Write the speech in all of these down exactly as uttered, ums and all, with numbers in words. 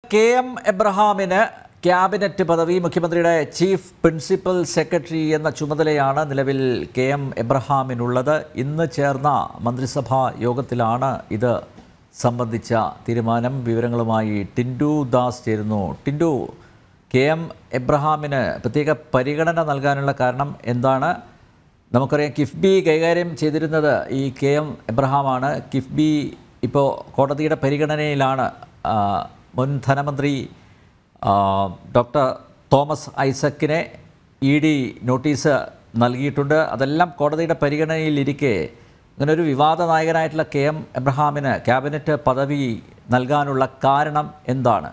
K M എബ്രഹാമിന് cabinet പദവി മുഖ്യമന്ത്രിയുടെ ചീഫ് പ്രിൻസിപ്പൽ സെക്രട്ടറി എന്ന ചുമതലയാണ് നിലവിൽ കെ എം എബ്രഹാമിനുള്ളത്. ഇന്ന് ചേർന്ന മന്ത്രിസഭാ യോഗത്തിലാണ് ഇത് സംബന്ധിച്ച തീരുമാനം. വിവരങ്ങളുമായി ടിൻഡു ദാസ് ചേരുന്നു. ടിൻഡു, കെ എം എബ്രഹാമിന് പ്രത്യേക പരിഗണന നൽകാനുള്ള കാരണം എന്താണ്? നമുക്കറിയാം കിഫ്ബി കൈകാര്യം ചെയ്തിരുന്നത് ഈ കെ എം എബ്രഹാമാണ്. കിഫ്ബി ഇപ്പോൾ കോടതിയുടെ പരിഗണനയിലാണ്. മുൻ ധനമന്ത്രി ഡോക്ടർ തോമസ് ഐസക്കിനെ ഇ ഡി നോട്ടീസ് നൽകിയിട്ടുണ്ട്. അതെല്ലാം കോടതിയുടെ പരിഗണനയിലിരിക്കെ അങ്ങനെ ഒരു വിവാദ നായകനായിട്ടുള്ള കെ എം എബ്രഹാമിന് ക്യാബിനറ്റ് പദവി നൽകാനുള്ള കാരണം എന്താണ്?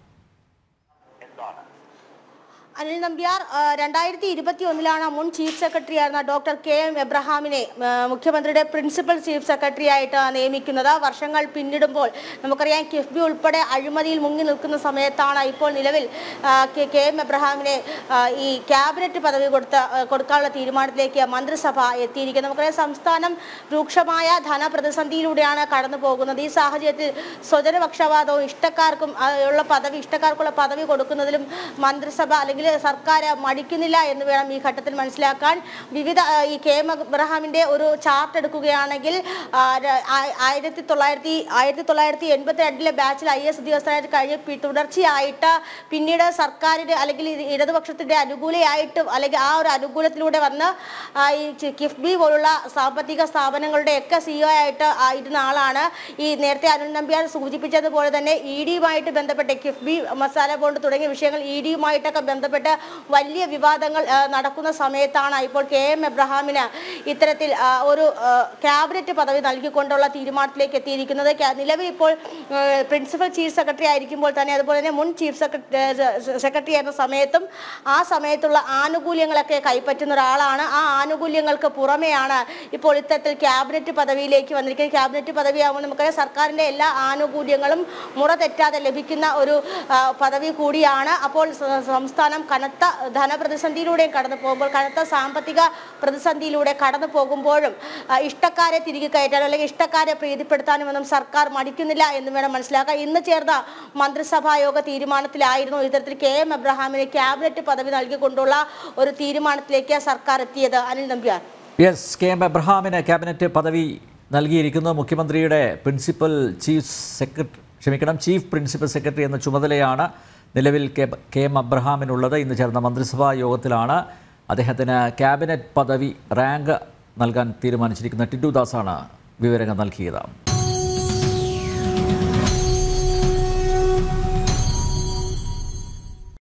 അനിൽ നമ്പ്യാർ, രണ്ടായിരത്തി ഇരുപത്തി ഒന്നിലാണ് മുൻ ചീഫ് സെക്രട്ടറി ആയിരുന്ന ഡോക്ടർ കെ എം എബ്രഹാമിനെ മുഖ്യമന്ത്രിയുടെ പ്രിൻസിപ്പൽ ചീഫ് സെക്രട്ടറി ആയിട്ട് നിയമിക്കുന്നത്. വർഷങ്ങൾ പിന്നിടുമ്പോൾ നമുക്കറിയാം കിഫ്ബി ഉൾപ്പെടെ അഴിമതിയിൽ മുങ്ങി നിൽക്കുന്ന സമയത്താണ് ഇപ്പോൾ നിലവിൽ കെ എം എബ്രഹാമിനെ ഈ ക്യാബിനറ്റ് പദവി കൊടുത്ത കൊടുക്കാനുള്ള തീരുമാനത്തിലേക്ക് മന്ത്രിസഭ എത്തിയിരിക്കുന്നത്. നമുക്കറിയാം സംസ്ഥാനം രൂക്ഷമായ ധനപ്രതിസന്ധിയിലൂടെയാണ് കടന്നു പോകുന്നത്. ഈ സാഹചര്യത്തിൽ സ്വജനപക്ഷപാതവും ഇഷ്ടക്കാർക്കും ഉള്ള പദവി ഇഷ്ടക്കാർക്കുള്ള പദവി കൊടുക്കുന്നതിലും മന്ത്രിസഭ അല്ലെങ്കിൽ സർക്കാർ മടിക്കുന്നില്ല എന്ന് വേണം ഈ ഘട്ടത്തിൽ മനസ്സിലാക്കാൻ. വിവിധ ഈ കെ എം എബ്രഹാമിന്റെ ഒരു ചാർട്ട് എടുക്കുകയാണെങ്കിൽ ആയിരത്തി തൊള്ളായിരത്തി ആയിരത്തി തൊള്ളായിരത്തി എൺപത്തി രണ്ടിലെ ബാച്ചിൽ ഐ എസ് ഉദ്യോഗസ്ഥരായിട്ട് കഴിഞ്ഞ തുടർച്ചയായിട്ട് പിന്നീട് സർക്കാരിന്റെ അല്ലെങ്കിൽ ഇടതുപക്ഷത്തിന്റെ അനുകൂലയായിട്ട് അല്ലെങ്കിൽ ആ ഒരു അനുകൂലത്തിലൂടെ വന്ന് ഈ കിഫ്ബി പോലുള്ള സാമ്പത്തിക സ്ഥാപനങ്ങളുടെ ഒക്കെ സിഇഒ ആയിട്ട് ഇരുന്ന ആളാണ്. ഈ നേരത്തെ അനിൽ നമ്പ്യാർ സൂചിപ്പിച്ചതുപോലെ തന്നെ ഇ ഡിയുമായിട്ട് ബന്ധപ്പെട്ട് കിഫ്ബി മസാല ബോണ്ട് തുടങ്ങിയ വിഷയങ്ങൾ ഇ ഡിയുമായിട്ടൊക്കെ ബന്ധപ്പെട്ട് വലിയ വിവാദങ്ങൾ നടക്കുന്ന സമയത്താണ് ഇപ്പോൾ കെ എം എബ്രഹാമിന് ഇത്തരത്തിൽ ഒരു ക്യാബിനറ്റ് പദവി നൽകിക്കൊണ്ടുള്ള തീരുമാനത്തിലേക്ക് എത്തിയിരിക്കുന്നത്. നിലവിൽ ഇപ്പോൾ പ്രിൻസിപ്പൽ ചീഫ് സെക്രട്ടറി ആയിരിക്കുമ്പോൾ തന്നെ അതുപോലെ തന്നെ മുൻ ചീഫ് സെക്രട്ടറി ആയിരുന്ന സമയത്തും ആ സമയത്തുള്ള ആനുകൂല്യങ്ങളൊക്കെ കൈപ്പറ്റുന്ന ഒരാളാണ്. ആ ആനുകൂല്യങ്ങൾക്ക് പുറമെയാണ് ഇപ്പോൾ ഇത്തരത്തിൽ ക്യാബിനറ്റ് പദവിയിലേക്ക് വന്നിരിക്കുന്നത്. ക്യാബിനറ്റ് പദവിയാകുമ്പോൾ നമുക്കറിയാം സർക്കാരിൻ്റെ എല്ലാ ആനുകൂല്യങ്ങളും മുറ തെറ്റാതെ ലഭിക്കുന്ന ഒരു പദവി കൂടിയാണ്. അപ്പോൾ സംസ്ഥാനം കനത്ത ധനപ്രതിസന്ധിയിലൂടെയും കടന്നു പോകുമ്പോൾ കനത്ത സാമ്പത്തിക പ്രതിസന്ധിയിലൂടെ കടന്നു പോകുമ്പോഴും ഇഷ്ടക്കാരെ തിരികെ കയറ്റാനും അല്ലെങ്കിൽ ഇഷ്ടക്കാരെ പ്രീതിപ്പെടുത്താനുമൊന്നും സർക്കാർ മടിക്കുന്നില്ല എന്ന് വേണം മനസ്സിലാക്കാൻ. ഇന്ന് ചേർന്ന മന്ത്രിസഭാ യോഗ തീരുമാനത്തിലായിരുന്നു ഇത്തരത്തിൽ കെ എം എബ്രഹാമിന് ക്യാബിനറ്റ് പദവി നൽകിക്കൊണ്ടുള്ള ഒരു തീരുമാനത്തിലേക്ക് സർക്കാർ എത്തിയത്. Anil Nambiar. Yes, K M എബ്രഹാമിന് ക്യാബിനറ്റ് പദവി നൽകിയിരിക്കുന്നു. മുഖ്യമന്ത്രിയുടെ പ്രിൻസിപ്പൽ ചീഫ് സെക്രട്ടറി ക്ഷമിക്കണം ചീഫ് പ്രിൻസിപ്പൽ സെക്രട്ടറി എന്ന ചുമതലയാണ് നിലവിൽ കെ എം എബ്രഹാമിനുള്ളത്. ഇന്ന് ചേർന്ന മന്ത്രിസഭാ യോഗത്തിലാണ് അദ്ദേഹത്തിന് ക്യാബിനറ്റ് പദവി റാങ്ക് നൽകാൻ തീരുമാനിച്ചിരിക്കുന്നത്. ടിൻഡു ദാസാണ് വിവരങ്ങൾ നൽകിയത്.